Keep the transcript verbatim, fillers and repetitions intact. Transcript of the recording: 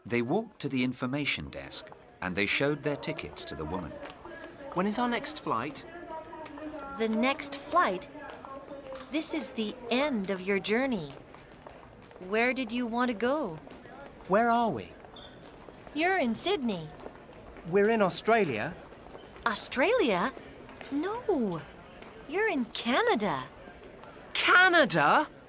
They walked to the information desk and they showed their tickets to the woman. When is our next flight? The next flight? This is the end of your journey. Where did you want to go? Where are we? You're in Sydney. We're in Australia. Australia? No. You're in Canada. Canada?